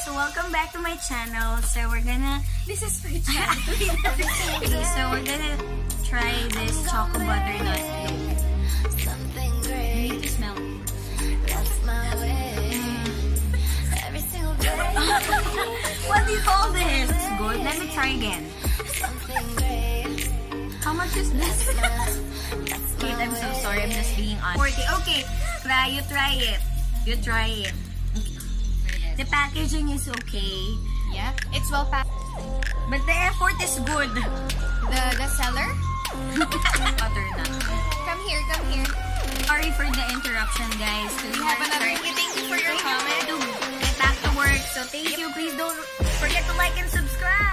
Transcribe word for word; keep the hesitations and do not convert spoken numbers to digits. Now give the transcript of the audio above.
guys, welcome back to my channel. So we're gonna This is my channel. so we're gonna try this Choco Butternut Loaf. Something great. You need to smell it. That's my way. Every single day. What do you call this? It's good. Let me try again. Something great. How much is this? Kate, I'm so sorry. I'm just being honest. forty. Okay, try. You try it. You try it. The packaging is okay. Yeah, it's well packed. But the effort is good. The the seller? Butternut. Come here, come here. Sorry for the interruption, guys. We have another. Thank you for your comment. To get back to work. So thank you. Please don't forget to like and subscribe.